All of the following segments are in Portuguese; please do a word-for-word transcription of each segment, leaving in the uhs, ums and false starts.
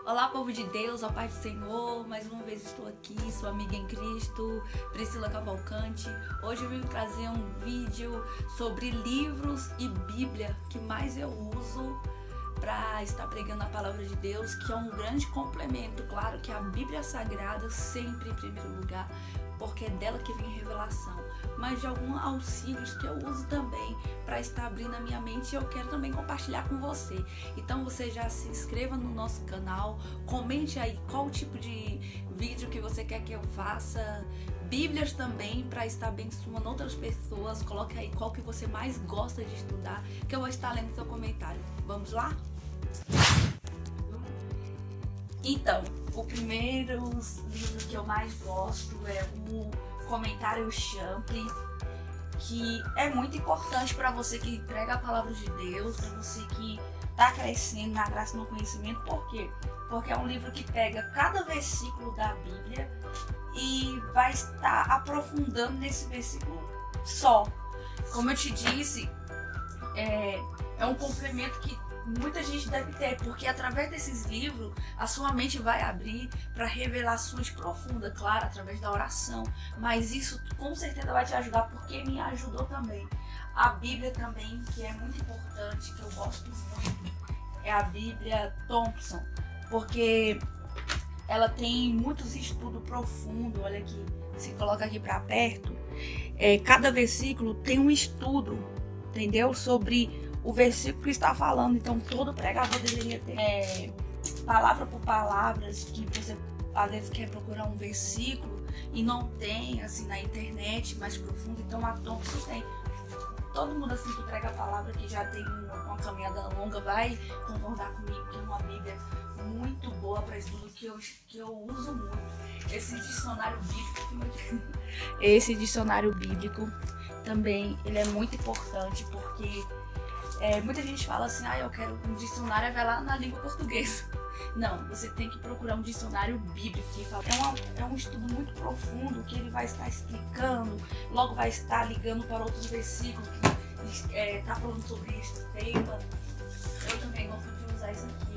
Olá, povo de Deus, ó Pai do Senhor, mais uma vez estou aqui, sua amiga em Cristo, Priscila Cavalcante. Hoje eu vim trazer um vídeo sobre livros e Bíblia que mais eu uso para estar pregando a palavra de Deus, que é um grande complemento. Claro que a Bíblia Sagrada sempre em primeiro lugar, porque é dela que vem revelação, mas de alguns auxílios que eu uso também para estar abrindo a minha mente e eu quero também compartilhar com você. Então você já se inscreva no nosso canal, comente aí qual tipo de vídeo que você quer que eu faça, Bíblias também para estar abençoando outras pessoas. Coloque aí qual que você mais gosta de estudar, que eu vou estar lendo seu comentário. Vamos lá? Então, o primeiro livro que eu mais gosto é o Comentário Champlin, que é muito importante para você que prega a palavra de Deus, para você que está crescendo na graça e no conhecimento. Por quê? Porque é um livro que pega cada versículo da Bíblia e vai estar aprofundando nesse versículo só. Como eu te disse, é, é um complemento que muita gente deve ter, porque através desses livros a sua mente vai abrir para revelações profundas, claro, através da oração, mas isso com certeza vai te ajudar, porque me ajudou também. A Bíblia também, que é muito importante, que eu gosto muito, é a Bíblia Thompson, porque ela tem muitos estudos profundos. Olha aqui, se coloca aqui para perto, é, cada versículo tem um estudo, entendeu? Sobre o versículo que está falando. Então todo pregador deveria ter é, palavra por palavras, que você às vezes quer procurar um versículo e não tem assim na internet mais profundo. Então a Thompson tem. Todo mundo assim que prega a palavra, que já tem uma, uma caminhada longa, vai concordar comigo que é uma Bíblia muito boa para estudo, que eu, que eu uso muito. Esse dicionário bíblico, esse dicionário bíblico também, ele é muito importante, porque É, muita gente fala assim, ah, eu quero um dicionário, vai lá na língua portuguesa. Não, você tem que procurar um dicionário bíblico, que fala, é, uma, é um estudo muito profundo, que ele vai estar explicando, logo vai estar ligando para outros versículos que está é, tá falando sobre esse tema. Eu também gosto de usar isso aqui,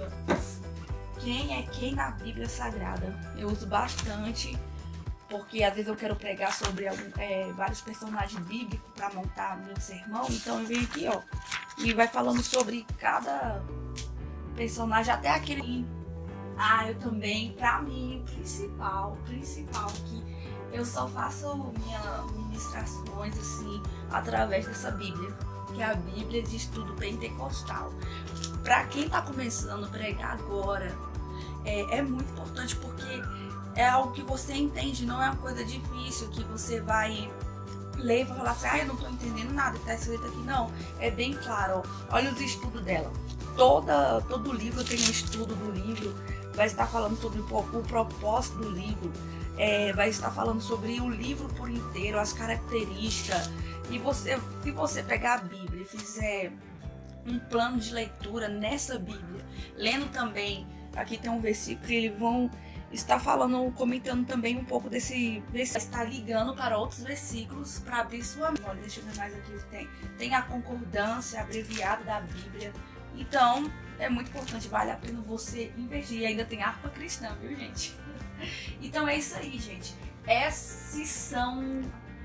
ó. Quem é quem na Bíblia Sagrada? Eu uso bastante, porque às vezes eu quero pregar sobre algum, é, vários personagens bíblicos para montar meu sermão. Então eu venho aqui, ó, e vai falando sobre cada personagem, até aquele. Ah, eu também, pra mim, o principal, o principal que eu só faço minhas ministrações assim através dessa Bíblia, que é a Bíblia de Estudo Pentecostal. Pra quem tá começando a pregar agora, é, é muito importante, porque é algo que você entende, não é uma coisa difícil que você vai ler e vai falar assim, ah, eu não tô entendendo nada que tá escrito aqui. Não, é bem claro, ó. Olha os estudos dela. Toda, todo livro tem um estudo do livro, vai estar falando sobre o, o propósito do livro, é, vai estar falando sobre o livro por inteiro, as características. E você, se você pegar a Bíblia e fizer um plano de leitura nessa Bíblia, lendo também, aqui tem um versículo que eles vão está falando, comentando também um pouco desse, desse está ligando para outros versículos para abrir sua mente. Olha, deixa eu ver mais aqui, tem, tem a concordância abreviada da Bíblia. Então é muito importante, vale a pena você investir. E ainda tem harpa cristã, viu, gente? Então é isso aí, gente. Esses são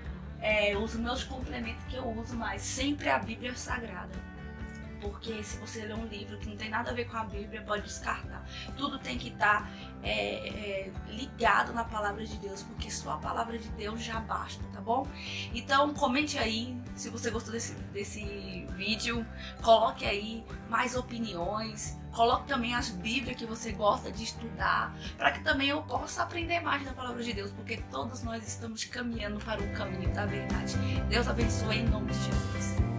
é, os meus complementos que eu uso mais, sempre a Bíblia Sagrada. Porque se você ler um livro que não tem nada a ver com a Bíblia, pode descartar. Tudo tem que estar é, é, ligado na palavra de Deus, porque só a palavra de Deus já basta, tá bom? Então comente aí se você gostou desse, desse vídeo, coloque aí mais opiniões, coloque também as Bíblias que você gosta de estudar, para que também eu possa aprender mais da palavra de Deus, porque todos nós estamos caminhando para o caminho da verdade. Deus abençoe em nome de Jesus.